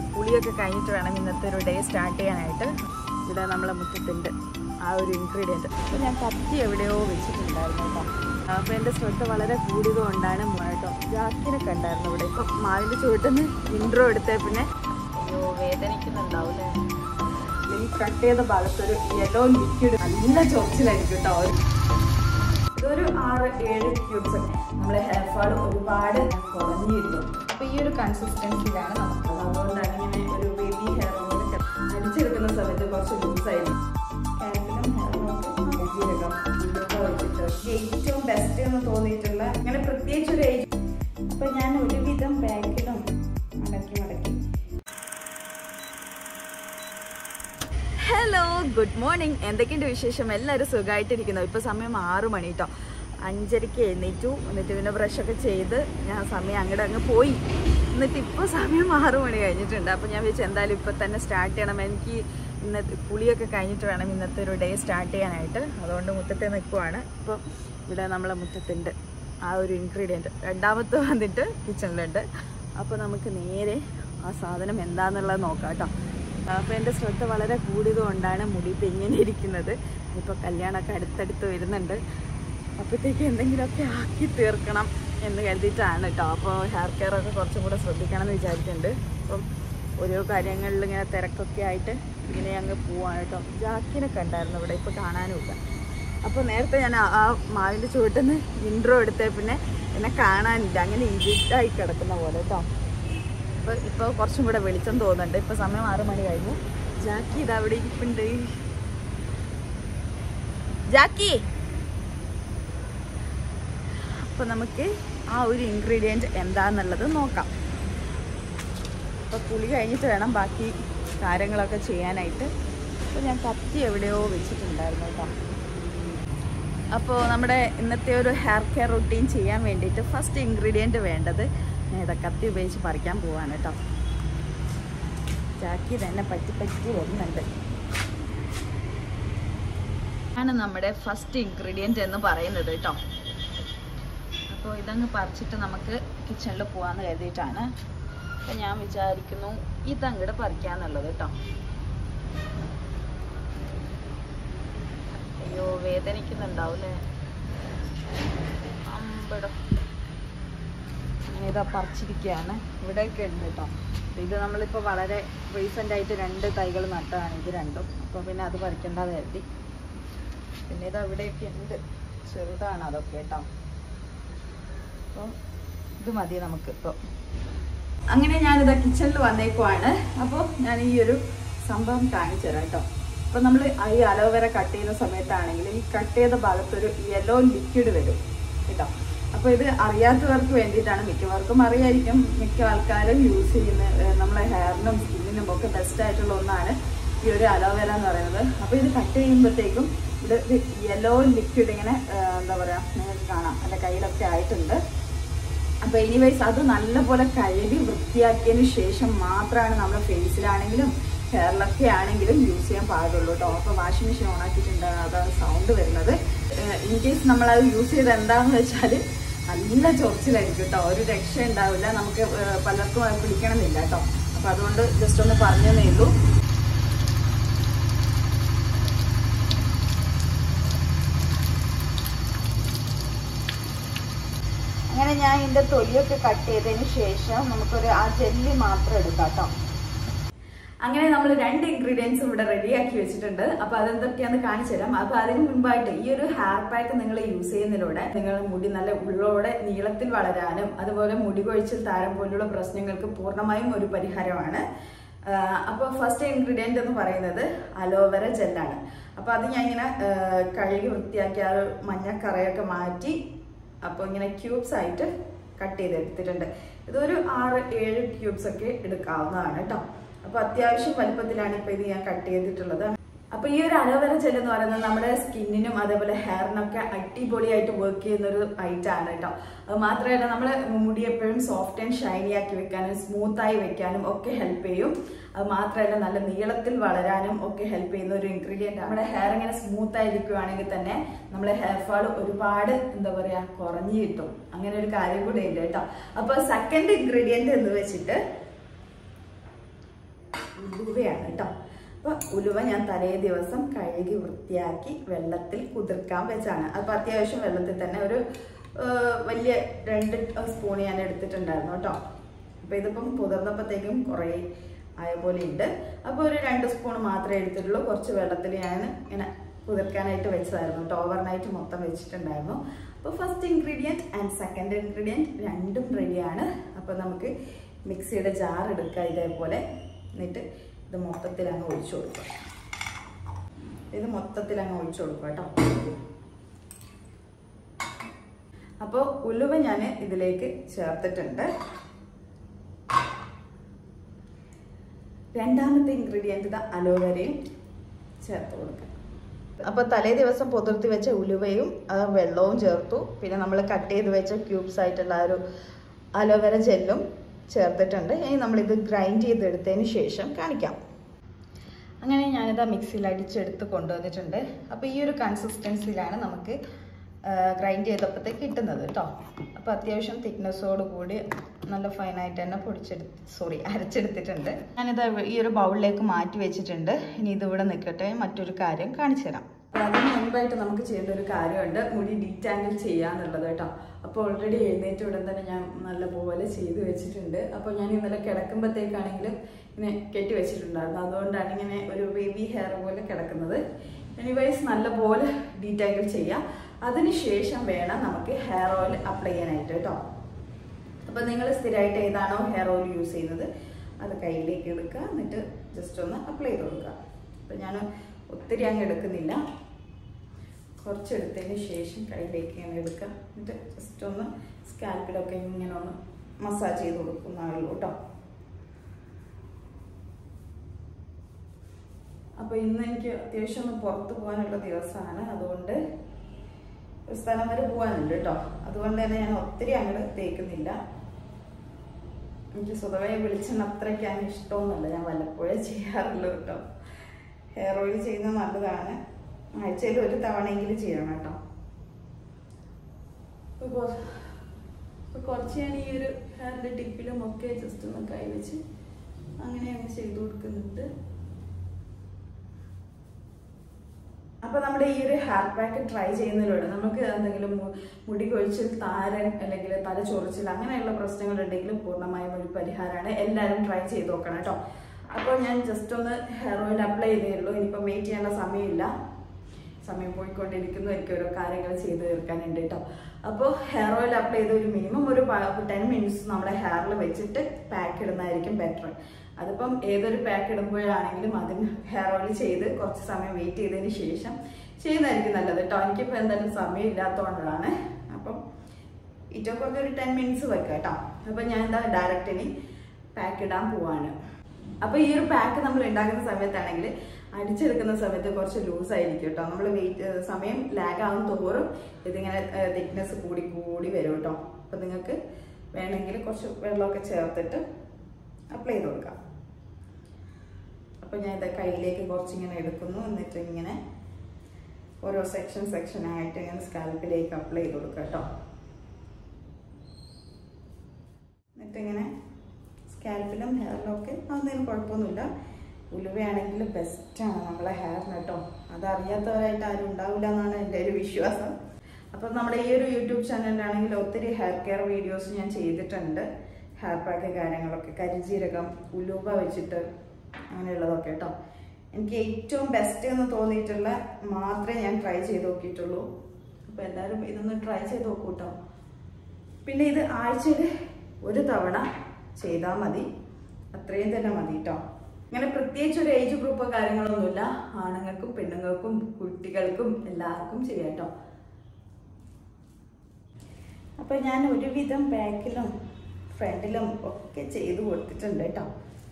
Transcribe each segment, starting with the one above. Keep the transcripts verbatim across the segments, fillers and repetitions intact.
കുളിയൊക്കെ കഴിഞ്ഞിട്ട് വേണം ഇന്നത്തെ ഒരു ഡേ സ്റ്റാർട്ട് ചെയ്യാനായിട്ട്. ഇവിടെ നമ്മളെ മുറ്റത്തുണ്ട് ആ ഒരു ഇൻഗ്രീഡിയൻറ്റ്. അപ്പോൾ ഞാൻ കത്തി എവിടെയോ വെച്ചിട്ടുണ്ടായിരുന്നു കേട്ടോ. അപ്പോൾ എൻ്റെ ശ്രദ്ധ വളരെ കൂടിയത് കൊണ്ടാണ് കേട്ടോ. ജാക്കിനൊക്കെ ഉണ്ടായിരുന്നു ഇവിടെ. ഇപ്പം മാവിൻ്റെ ചുവട്ടിന്ന് ഇൻട്രോ എടുത്തേ പിന്നെ അയ്യോ വേദനിക്കുന്നുണ്ടാവില്ലേ. ഈ കട്ട് ചെയ്ത ഭാഗത്തൊരു യെല്ലോ ലിക്വിഡ് നല്ല ചൊറിച്ചിലായിരിക്കും കേട്ടോ. ഇതൊരു ആറ് ഏഴ് ക്യൂബ്സ് ഒക്കെ നമ്മളെ ഹെയർ ഫാൾ ഒരുപാട് കുറഞ്ഞിരുന്നു. അപ്പോൾ ഈ ഒരു കൺസിസ്റ്റൻസിയിലാണ് നമുക്ക്. അതുകൊണ്ടാണ് ഇങ്ങനെ ഒരു ബേബി ഹെയർ ഓയിൽ അടിച്ചെടുക്കുന്ന സമയത്ത് കുറച്ച് ലൂസായിരുന്നു. കാൽസിയം ഹെയർ ഓയിൽ ജീരകം ഇതൊക്കെ വെച്ചിട്ട് ഏറ്റവും ബെസ്റ്റ് എന്ന് തോന്നിയിട്ടുള്ള അങ്ങനെ പ്രത്യേകിച്ച് ഒരു ഏജ്. അപ്പോൾ ഞാൻ ഒരുവിധം ബാക്കിലും മടക്കി മടക്കി. Hello, good morning. എന്തൊക്കെയുണ്ട് വിശേഷം? എല്ലാവരും സുഖമായിട്ടിരിക്കുന്നു. ഇപ്പോൾ സമയം ആറു മണി കേട്ടോ. അഞ്ചരയ്ക്ക് എഴുന്നേറ്റു. എന്നിട്ട് പിന്നെ ബ്രഷൊക്കെ ചെയ്ത് ഞാൻ സമയം അങ്ങോട്ട് അങ്ങ് പോയി. എന്നിട്ട് ഇപ്പോൾ സമയം ആറു മണി കഴിഞ്ഞിട്ടുണ്ട്. അപ്പോൾ ഞാൻ വെച്ചാൽ എന്തായാലും ഇപ്പോൾ തന്നെ സ്റ്റാർട്ട് ചെയ്യണം. എനിക്ക് ഇന്നത്തെ കുളിയൊക്കെ കഴിഞ്ഞിട്ട് വേണം ഇന്നത്തെ ഒരു ഡേ സ്റ്റാർട്ട് ചെയ്യാനായിട്ട്. അതുകൊണ്ട് മുറ്റത്തെ നിൽക്കുവാണ്. ഇപ്പോൾ ഇവിടെ നമ്മളെ മുറ്റത്തുണ്ട് ആ ഒരു ഇൻഗ്രീഡിയൻറ്റ്. രണ്ടാമത്തെ വന്നിട്ട് കിച്ചണിലുണ്ട്. അപ്പോൾ നമുക്ക് നേരെ ആ സാധനം എന്താണെന്നുള്ളത് നോക്കാം കേട്ടോ. അപ്പോൾ എൻ്റെ ശ്രദ്ധ വളരെ കൂടിയത് കൊണ്ടാണ് മുടി ഇപ്പം ഇങ്ങനെ ഇരിക്കുന്നത്. ഇപ്പോൾ കല്യാണമൊക്കെ അടുത്തടുത്ത് വരുന്നുണ്ട്. അപ്പോഴത്തേക്ക് എന്തെങ്കിലുമൊക്കെ ആക്കി തീർക്കണം എന്ന് കരുതിയിട്ടാണ് കേട്ടോ. അപ്പോൾ ഹെയർ കെയർ ഒക്കെ കുറച്ചും കൂടെ ശ്രദ്ധിക്കണം എന്ന് വിചാരിച്ചിട്ടുണ്ട്. അപ്പം ഓരോ കാര്യങ്ങളിൽ ഇങ്ങനെ തിരക്കൊക്കെ ആയിട്ട് ഇങ്ങനെ അങ്ങ് പോവാണ് കേട്ടോ. ജാക്കിനൊക്കെ ഉണ്ടായിരുന്നു ഇവിടെ. ഇപ്പോൾ കാണാനുമില്ല. അപ്പോൾ നേരത്തെ ഞാൻ ആ മാവിൻ്റെ ചുവട്ടിൽ നിന്ന് ഇൻട്രോ എടുത്തേ പിന്നെ എന്നെ കാണാനില്ല. അങ്ങനെ ഇരുട്ടായി കിടക്കുന്ന പോലെ കേട്ടോ. അപ്പോൾ ഇപ്പോൾ കുറച്ചും കൂടെ വെളിച്ചം തോന്നുന്നുണ്ട്. ഇപ്പോൾ സമയം ആറ് മണി കഴിഞ്ഞു. ജാക്കി ഇത് അവിടെ ഇരിപ്പുണ്ട്. ജാക്കി, അപ്പോൾ നമുക്ക് ആ ഒരു ഇൻഗ്രീഡിയൻറ്റ് എന്താണെന്നുള്ളത് നോക്കാം. അപ്പോൾ കുളി കഴിഞ്ഞിട്ട് വേണം ബാക്കി കാര്യങ്ങളൊക്കെ ചെയ്യാനായിട്ട്. അപ്പോൾ ഞാൻ കത്തി എവിടെയോ വെച്ചിട്ടുണ്ടായിരുന്നു കേട്ടോ. അപ്പോൾ നമ്മുടെ ഇന്നത്തെ ഒരു ഹെയർ കെയർ റുട്ടീൻ ചെയ്യാൻ വേണ്ടിയിട്ട് ഫസ്റ്റ് ഇൻഗ്രീഡിയൻറ്റ് വേണ്ടത് ഇതാ കത്തി ഉപയോഗിച്ച് പറിക്കാൻ പോവാണ് കേട്ടോ. ജാക്കി തന്നെ പറ്റി പറ്റി വരുന്നുണ്ട്. ആണ് നമ്മുടെ ഫസ്റ്റ് ഇൻഗ്രീഡിയൻറ്റ് എന്ന് പറയുന്നത് കേട്ടോ. അപ്പോൾ ഇതങ്ങ് പറിച്ചിട്ട് നമുക്ക് കിച്ചണിൽ പോകാമെന്ന് കരുതിയിട്ടാണ്. അപ്പോൾ ഞാൻ വിചാരിക്കുന്നു ഇതങ്ങോട്ട് പറിക്കാന്നുള്ളത് കേട്ടോ. അയ്യോ വേദനിക്കുന്നുണ്ടാവില്ലേ. അമ്പടം ഇതാ പറിച്ചിരിക്കുകയാണ്. ഇവിടെയൊക്കെ ഉണ്ട് കേട്ടോ. ഇത് നമ്മളിപ്പോൾ വളരെ റീസെൻ്റായിട്ട് രണ്ട് തൈകൾ നട്ടതാണ് ഇത് രണ്ടും. അപ്പോൾ പിന്നെ അത് പറിക്കേണ്ടത് കരുതി. പിന്നെ ഇത് അവിടെയൊക്കെ ഉണ്ട്. ചെറുതാണ് അതൊക്കെ കേട്ടോ. അപ്പോൾ ഇത് മതി നമുക്കിപ്പോൾ. അങ്ങനെ ഞാനിതാ കിച്ചണിൽ വന്നേക്കുവാണ്. അപ്പോൾ ഞാൻ ഈ ഒരു സംഭവം കാണിച്ചു തരാം കേട്ടോ. അപ്പോൾ നമ്മൾ ഈ അലോവേര കട്ട് ചെയ്യുന്ന സമയത്താണെങ്കിൽ ഈ കട്ട് ചെയ്ത ഭാഗത്തൊരു യെല്ലോ ലിക്വിഡ് വരും കേട്ടോ. അപ്പോൾ ഇത് അറിയാത്തവർക്ക് വേണ്ടിയിട്ടാണ്. മിക്കവർക്കും അറിയായിരിക്കും. മിക്ക ആൾക്കാരും യൂസ് ചെയ്യുന്ന നമ്മളെ ഹെയറിനും സ്കിന്നിനും ഒക്കെ ബെസ്റ്റ് ആയിട്ടുള്ള ഒന്നാണ് ഈ ഒരു അലോവേര എന്ന് പറയുന്നത്. അപ്പോൾ ഇത് കട്ട് ചെയ്യുമ്പോഴത്തേക്കും ഇത് യെല്ലോ ലിക്വിഡ് ഇങ്ങനെ എന്താ പറയുക നിങ്ങൾക്ക് കാണാം എൻ്റെ കയ്യിലൊക്കെ ആയിട്ടുണ്ട്. അപ്പോൾ എനിവൈസ് അത് നല്ലപോലെ കഴുകി വൃത്തിയാക്കിയതിന് ശേഷം മാത്രമാണ് നമ്മൾ ഫേസിലാണെങ്കിലും ഹെയറിലൊക്കെ ആണെങ്കിലും യൂസ് ചെയ്യാൻ പാടുള്ളൂ കേട്ടോ. അപ്പോൾ വാഷിംഗ് മെഷീൻ ഓൺ ആക്കിയിട്ടുണ്ട്. അതാണ് സൗണ്ട് വരുന്നത്. ഇൻ കേസ് നമ്മളത് യൂസ് ചെയ്ത് എന്താണെന്ന് വെച്ചാൽ നല്ല ചൊറിച്ചിലായിരിക്കും കേട്ടോ. ഒരു രക്ഷ ഉണ്ടാവില്ല. നമുക്ക് പലർക്കും അത് പിടിക്കണമെന്നില്ല കേട്ടോ. അപ്പോൾ അതുകൊണ്ട് ജസ്റ്റ് ഒന്ന് പറഞ്ഞതേ ഉള്ളൂ. അങ്ങനെ ഞാൻ ഇതിൻ്റെ തൊലിയൊക്കെ കട്ട് ചെയ്തതിന് ശേഷം നമുക്കൊരു ആ ജെല്ലി മാത്രം എടുക്കാം കേട്ടോ. അങ്ങനെ നമ്മൾ രണ്ട് ഇൻഗ്രീഡിയൻസും ഇവിടെ റെഡിയാക്കി വെച്ചിട്ടുണ്ട്. അപ്പോൾ അതെന്തൊക്കെയാന്ന് കാണിച്ചു തരാം. അപ്പോൾ അതിന് മുൻപായിട്ട് ഈ ഒരു ഹെയർ പാക്ക് നിങ്ങൾ യൂസ് ചെയ്യുന്നതിലൂടെ നിങ്ങളുടെ മുടി നല്ല ഉള്ളോടെ നീളത്തിൽ വളരാനും അതുപോലെ മുടി കൊഴിച്ചിൽ താരം പോലുള്ള പ്രശ്നങ്ങൾക്ക് പൂർണ്ണമായും ഒരു പരിഹാരമാണ്. അപ്പോൾ ഫസ്റ്റ് ഇൻഗ്രീഡിയൻ്റ് എന്ന് പറയുന്നത് അലോവേര ജെല്ലാണ്. അപ്പോൾ അത് ഞാൻ ഇങ്ങനെ കഴുകി വൃത്തിയാക്കി ആ മഞ്ഞക്കറയൊക്കെ മാറ്റി അപ്പോൾ ഇങ്ങനെ ക്യൂബ്സ് ആയിട്ട് കട്ട് ചെയ്തെടുത്തിട്ടുണ്ട്. ഇതൊരു ആറ് ഏഴ് ക്യൂബ്സ് ഒക്കെ എടുക്കാവുന്നതാണ് കേട്ടോ. അപ്പോൾ അത്യാവശ്യം വലുപ്പത്തിലാണ് ഇപ്പോൾ ഇത് ഞാൻ കട്ട് ചെയ്തിട്ടുള്ളത്. അപ്പോൾ ഈ ഒരു അലോവേര ജെൽ എന്ന് പറയുന്നത് നമ്മുടെ സ്കിന്നിനും അതേപോലെ ഹെയറിനൊക്കെ അടിപൊളിയായിട്ട് വർക്ക് ചെയ്യുന്ന ഒരു ഐറ്റം ആണ് കേട്ടോ. അത് മാത്രമല്ല നമ്മുടെ മുടി എപ്പോഴും സോഫ്റ്റ് ആൻഡ് ഷൈനി ആക്കി വെക്കാനും സ്മൂത്തായി വെക്കാനും ഒക്കെ ഹെൽപ്പ് ചെയ്യും. അത് മാത്രമല്ല നല്ല നീളത്തിൽ വളരാനും ഒക്കെ ഹെൽപ്പ് ചെയ്യുന്ന ഒരു ഇൻഗ്രീഡിയൻ്റ് ആണ്. നമ്മുടെ ഹെയർ ഇങ്ങനെ സ്മൂത്ത് ആയിരിക്കുകയാണെങ്കിൽ തന്നെ നമ്മുടെ ഹെയർ ഫാൾ ഒരുപാട് എന്താ പറയുക കുറഞ്ഞു കിട്ടും. അങ്ങനെ ഒരു കാര്യം കൂടെ ഉണ്ട് കേട്ടോ. അപ്പോൾ സെക്കൻഡ് ഇൻഗ്രീഡിയൻറ്റ് എന്ന് വെച്ചിട്ട് ഉലുവയാണ് കേട്ടോ. അപ്പോൾ ഉലുവ ഞാൻ തലേ ദിവസം കഴുകി വൃത്തിയാക്കി വെള്ളത്തിൽ കുതിർക്കാൻ വെച്ചാണ്. അപ്പോൾ അത്യാവശ്യം വെള്ളത്തിൽ തന്നെ ഒരു വലിയ രണ്ട് സ്പൂൺ ഞാൻ എടുത്തിട്ടുണ്ടായിരുന്നു കേട്ടോ. അപ്പോൾ ഇതിപ്പം കുതിർന്നപ്പോഴത്തേക്കും കുറേ ആയ പോലെ ഉണ്ട്. അപ്പോൾ ഒരു രണ്ട് സ്പൂൺ മാത്രമേ എടുത്തിട്ടുള്ളൂ. കുറച്ച് വെള്ളത്തിൽ ഞാൻ ഇങ്ങനെ കുതിർക്കാനായിട്ട് വെച്ചതായിരുന്നു കേട്ടോ. ഓവർനൈറ്റ് മൊത്തം വെച്ചിട്ടുണ്ടായിരുന്നു. അപ്പോൾ first ingredient and second ingredient രണ്ടും റെഡിയാണ്. അപ്പോൾ നമുക്ക് മിക്സിയുടെ ജാർ എടുക്കുക ഇതേപോലെ. എന്നിട്ട് ഇത് മൊത്തത്തിൽ അങ്ങ് ഒഴിച്ചു കൊടുക്കുക. ഇത് മൊത്തത്തിൽ അങ്ങ് ഒഴിച്ചു കൊടുക്കുക കേട്ടോ. അപ്പോൾ ഉലുവ ഞാൻ ഇതിലേക്ക് ചേർത്തിട്ടുണ്ട്. രണ്ടാമത്തെ ഇൻഗ്രീഡിയൻറ്റ് ഇത് അലോവേരയും ചേർത്ത് കൊടുക്കുക. അപ്പോൾ തലേ ദിവസം പുതിർത്തി വെച്ച ഉലുവയും വെള്ളവും ചേർത്തു. പിന്നെ നമ്മൾ കട്ട് ചെയ്ത് വെച്ച ക്യൂബ്സ് ആയിട്ടുള്ള ആ ഒരു അലോവേര ജെല്ലും ചേർത്തിട്ടുണ്ട്. ഇനി നമ്മളിത് ഗ്രൈൻഡ് ചെയ്തെടുത്തതിന് ശേഷം കാണിക്കാം. അങ്ങനെ ഞാനിത് മിക്സിയിൽ അടിച്ചെടുത്ത് കൊണ്ടുവന്നിട്ടുണ്ട്. അപ്പോൾ ഈ ഒരു കൺസിസ്റ്റൻസിയിലാണ് നമുക്ക് ഗ്രൈൻഡ് ചെയ്തപ്പോഴത്തേക്ക് കിട്ടുന്നത് കേട്ടോ. അപ്പോൾ അത്യാവശ്യം തിക്നെസ്സോട് കൂടി നല്ല ഫൈനായിട്ട് തന്നെ പൊടിച്ചെടുത്ത് സോറി അരച്ചെടുത്തിട്ടുണ്ട്. ഞാനിത് ഈ ഒരു ബൗളിലേക്ക് മാറ്റി വെച്ചിട്ടുണ്ട്. ഇനി ഇതിവിടെ നിൽക്കട്ടെ, മറ്റൊരു കാര്യം കാണിച്ചു തരാം. അപ്പോൾ അതിന് മുൻപായിട്ട് നമുക്ക് ചെയ്യേണ്ട ഒരു കാര്യമുണ്ട്, മുടി ഡീറ്റാങ്കിൾ ചെയ്യാന്നുള്ളത് കേട്ടോ. അപ്പോൾ ഓൾറെഡി എഴുന്നേറ്റ് ഉടൻ തന്നെ ഞാൻ നല്ലപോലെ ചെയ്ത് വെച്ചിട്ടുണ്ട്. അപ്പോൾ ഞാൻ ഇന്നലെ കിടക്കുമ്പോഴത്തേക്കാണെങ്കിലും ഇങ്ങനെ കെട്ടി വെച്ചിട്ടുണ്ടായിരുന്നു. അതുകൊണ്ടാണ് ഇങ്ങനെ ഒരു ബേബി ഹെയർ പോലെ കിടക്കുന്നത്. എനിവൈസ് നല്ലപോലെ ഡീറ്റാങ്കിൾ ചെയ്യാം. അതിനുശേഷം വേണം നമുക്ക് ഹെയർ ഓയിൽ അപ്ലൈ ചെയ്യാനായിട്ട് കേട്ടോ. അപ്പോൾ നിങ്ങൾ സ്ഥിരമായിട്ട് ഏതാണോ ഹെയർ ഓയിൽ യൂസ് ചെയ്യുന്നത് അത് കയ്യിലേക്ക് എടുക്കുക. എന്നിട്ട് ജസ്റ്റ് ഒന്ന് അപ്ലൈ ചെയ്ത് കൊടുക്കുക. അപ്പോൾ ഞാൻ ഒത്തിരി അങ്ങ് എടുക്കുന്നില്ല, കുറച്ചെടുത്തതിന് ശേഷം കയ്യിലേക്ക് ഇങ്ങനെ എടുക്കുക. എന്നിട്ട് ജസ്റ്റ് ഒന്ന് സ്കാൽപ്പിലൊക്കെ ഇങ്ങനെ ഒന്ന് മസാജ് ചെയ്ത് കൊടുക്കുന്നതാണല്ലോ കേട്ടോ. അപ്പോൾ ഇന്ന് എനിക്ക് അത്യാവശ്യം ഒന്ന് പുറത്ത് പോകാനുള്ള ദിവസമാണ്. അതുകൊണ്ട് സ്ഥലം വരെ പോകാനുണ്ട് കേട്ടോ. അതുകൊണ്ട് തന്നെ ഞാൻ ഒത്തിരി അങ്ങോട്ട് തേക്കുന്നില്ല. എനിക്ക് സ്വതവേ വെളിച്ചെണ്ണ അത്രയ്ക്ക് അങ്ങ് ഇഷ്ടമൊന്നുമല്ല. ഞാൻ വല്ലപ്പോഴേ ചെയ്യാറുള്ളൂ കേട്ടോ. ഹെയർ ഓയിൽ ചെയ്യുന്നത് നല്ലതാണ്. ആഴ്ചയിൽ ഒരു തവണയെങ്കിലും ചെയ്യണം കേട്ടോ. അപ്പോൾ കുറച്ച് ഞാൻ ഈ ഒരു ഹെയറിൻ്റെ ടിപ്പിലും ഒക്കെ ജസ്റ്റ് ഒന്ന് കൈ വെച്ച് അങ്ങനെ അങ്ങ് ചെയ്ത് കൊടുക്കുന്നുണ്ട്. അപ്പോൾ നമ്മുടെ ഈ ഒരു ഹെയർ പാക്ക് ട്രൈ ചെയ്യുന്നതിലൂടെ നമുക്ക് എന്തെങ്കിലും മുടി കൊഴിച്ചിൽ, താരൻ അല്ലെങ്കിൽ തല ചൊറിച്ചിൽ അങ്ങനെയുള്ള പ്രശ്നങ്ങളുണ്ടെങ്കിലും പൂർണ്ണമായും ഒരു പരിഹാരമാണ്. എല്ലാവരും ട്രൈ ചെയ്ത് നോക്കണം കേട്ടോ. അപ്പോൾ ഞാൻ ജസ്റ്റ് ഒന്ന് ഹെയർ ഓയിൽ അപ്ലൈ ചെയ്തേ ഉള്ളൂ. ഇനിയിപ്പോൾ വെയിറ്റ് ചെയ്യാനുള്ള സമയമില്ല, സമയം പോയിക്കൊണ്ടിരിക്കുന്നു. എനിക്ക് ഓരോ കാര്യങ്ങൾ ചെയ്ത് തീർക്കാനുണ്ട് കേട്ടോ. അപ്പോൾ ഹെയർ ഓയിൽ അപ്ലൈ ചെയ്ത് ഒരു മിനിമം ഒരു ടെൻ മിനിറ്റ്സ് നമ്മുടെ ഹെയറിൽ വെച്ചിട്ട് പാക്ക് ഇടുന്നതായിരിക്കും ബെറ്റർ. അതിപ്പം ഏതൊരു പാക്ക് ഇടുമ്പോഴാണെങ്കിലും അതിന് ഹെയർ ഓയിൽ ചെയ്ത് കുറച്ച് സമയം വെയിറ്റ് ചെയ്തതിന് ശേഷം ചെയ്യുന്നതായിരിക്കും നല്ലത് കേട്ടോ. എനിക്കിപ്പോൾ എന്തായാലും സമയം ഇല്ലാത്തതുകൊണ്ടാണ്. അപ്പം ഏറ്റവും കുറഞ്ഞൊരു ടെൻ മിനിറ്റ്സ് വെക്കുക കേട്ടോ. അപ്പം ഞാൻ എന്താ ഡയറക്റ്റ് ഇനി പാക്ക് ഇടാൻ പോവാണ്. അപ്പോൾ ഈ ഒരു പാക്ക് നമ്മൾ ഉണ്ടാക്കുന്ന സമയത്താണെങ്കിൽ അടിച്ചെടുക്കുന്ന സമയത്ത് കുറച്ച് ലൂസായിരിക്കും കേട്ടോ. നമ്മൾ വെയിറ്റ് സമയം ലാഗ് ആകും തോറും ഇതിങ്ങനെ തിക്നെസ് കൂടി കൂടി വരും കേട്ടോ. അപ്പം നിങ്ങൾക്ക് വേണമെങ്കിൽ കുറച്ച് വെള്ളമൊക്കെ ചേർത്തിട്ട് അപ്ലൈ ചെയ്ത് കൊടുക്കാം. അപ്പോൾ ഞാൻ ഇത് കയ്യിലേക്ക് കുറച്ചിങ്ങനെ എടുക്കുന്നു. എന്നിട്ട് ഇങ്ങനെ ഓരോ സെക്ഷൻ സെക്ഷനായിട്ട് ഇങ്ങനെ സ്കാൽപ്പിലേക്ക് അപ്ലൈ ചെയ്ത് കൊടുക്കുക കേട്ടോ. എന്നിട്ടിങ്ങനെ സ്കാൽപ്പിലും ഹെയറിലും ഒക്കെ അതൊന്നും കുഴപ്പമൊന്നുമില്ല. ഉലുവയാണെങ്കിൽ ബെസ്റ്റാണ് നമ്മളെ ഹെയറിന് കേട്ടോ. അതറിയാത്തവരായിട്ട് ആരും ഉണ്ടാവില്ല എന്നാണ് എൻ്റെ ഒരു വിശ്വാസം. അപ്പം നമ്മുടെ ഈ ഒരു യൂട്യൂബ് ചാനലിലാണെങ്കിൽ ഒത്തിരി ഹെയർ കെയർ വീഡിയോസ് ഞാൻ ചെയ്തിട്ടുണ്ട്. ഹെയർ പാക്ക് കാര്യങ്ങളൊക്കെ, കരിജീരകം, ഉലുവ വെച്ചിട്ട് അങ്ങനെയുള്ളതൊക്കെ കേട്ടോ. എനിക്ക് ഏറ്റവും ബെസ്റ്റ് എന്ന് തോന്നിയിട്ടുള്ള മാത്രമേ ഞാൻ ട്രൈ ചെയ്ത് നോക്കിയിട്ടുള്ളൂ. അപ്പോൾ എല്ലാവരും ഇതൊന്ന് ട്രൈ ചെയ്ത് നോക്കൂ കേട്ടോ. പിന്നെ ഇത് ആഴ്ചയിൽ ഒരു തവണ ചെയ്താൽ മതി, അത്രയും തന്നെ മതി കേട്ടോ. ഇങ്ങനെ പ്രത്യേകിച്ച് ഒരു ഏജ് ഗ്രൂപ്പോ കാര്യങ്ങളൊന്നുമില്ല. ആണുങ്ങൾക്കും പെണ്ണുങ്ങൾക്കും കുട്ടികൾക്കും എല്ലാവർക്കും ചെയ്യാം കേട്ടോ. അപ്പം ഞാൻ ഒരുവിധം ബാക്കിലും ഫ്രണ്ടിലും ഒക്കെ ചെയ്ത് കൊടുത്തിട്ടുണ്ട് കേട്ടോ.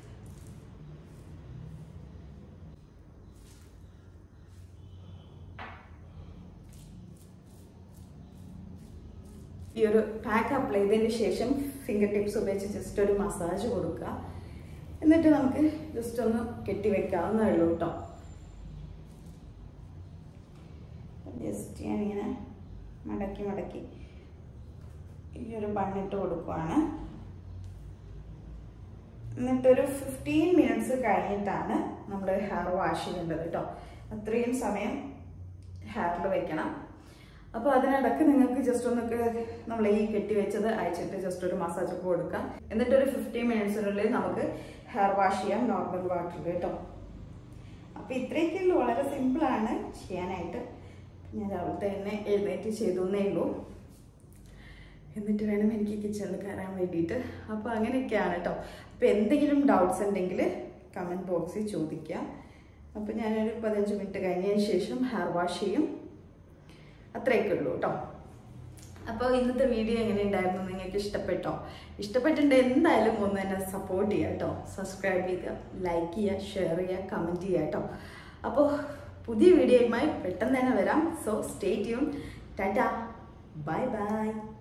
ഈ ഒരു പാക്ക് അപ്ലൈ ചെയ്തതിന് ശേഷം ഫിംഗർ ടിപ്സ് ഉപയോഗിച്ച് ജസ്റ്റ് ഒരു മസാജ് കൊടുക്കുക. എന്നിട്ട് നമുക്ക് ജസ്റ്റ് ഒന്ന് കെട്ടി വെക്കാവുന്നേ ഉള്ളൂ കേട്ടോ. ജസ്റ്റ് ഞാനിങ്ങനെ മടക്കി മടക്കി ഈ ഒരു ബണ്ണിട്ട് കൊടുക്കുവാണ്. എന്നിട്ടൊരു ഫിഫ്റ്റീൻ മിനിറ്റ്സ് കഴിഞ്ഞിട്ടാണ് നമ്മൾ ഹെയർ വാഷ് ചെയ്യേണ്ടത് കേട്ടോ. അത്രയും സമയം ഹെയറിൽ വെക്കണം. അപ്പോൾ അതിനിടയ്ക്ക് നിങ്ങൾക്ക് ജസ്റ്റ് ഒന്നൊക്കെ നമ്മൾ ഈ കെട്ടി വെച്ചത് അയച്ചിട്ട് ജസ്റ്റ് ഒരു മസാജ് ഒക്കെ കൊടുക്കാം. എന്നിട്ടൊരു ഫിഫ്റ്റീൻ മിനിറ്റ്സിനുള്ളിൽ നമുക്ക് ഹെയർ വാഷ് ചെയ്യാം നോർമൽ വാട്ടറിൽ കേട്ടോ. അപ്പോൾ ഇത്രയൊക്കെയുള്ളൂ, വളരെ സിമ്പിളാണ് ചെയ്യാനായിട്ട്. ഞാൻ രാവിലത്തെ തന്നെ എഴുന്നേറ്റ് ചെയ്തു എന്നേ ഉള്ളൂ. എന്നിട്ട് വേണം എനിക്ക് കിച്ചണിൽ കയറാൻ വേണ്ടിയിട്ട്. അപ്പോൾ അങ്ങനെയൊക്കെയാണ് കേട്ടോ. അപ്പോൾ എന്തെങ്കിലും ഡൗട്ട്സ് ഉണ്ടെങ്കിൽ കമൻറ്റ് ബോക്സിൽ ചോദിക്കുക. അപ്പോൾ ഞാനൊരു പതിനഞ്ച് മിനിറ്റ് കഴിഞ്ഞതിന് ശേഷം ഹെയർ വാഷ് ചെയ്യും. അത്രയൊക്കെ ഉള്ളൂ കേട്ടോ. അപ്പോൾ ഇന്നത്തെ വീഡിയോ എങ്ങനെ ഉണ്ടായിരുന്നു? നിങ്ങൾക്ക് ഇഷ്ടപ്പെട്ടോ? ഇഷ്ടപ്പെട്ടിട്ടുണ്ടെങ്കിൽ എന്തായാലും ഒന്ന് തന്നെ സപ്പോർട്ട് ചെയ്യുക കേട്ടോ. സബ്സ്ക്രൈബ് ചെയ്യുക, ലൈക്ക് ചെയ്യുക, ഷെയർ ചെയ്യുക, കമൻറ്റ് ചെയ്യുക കേട്ടോ. അപ്പോൾ പുതിയ വീഡിയോയുമായി പെട്ടെന്ന് തന്നെ വരാം. So stay tune. Tata, bye by.